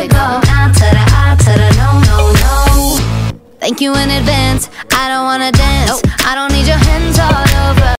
it go. Nah to the I to the no, no, no. Thank you in advance, I don't wanna dance.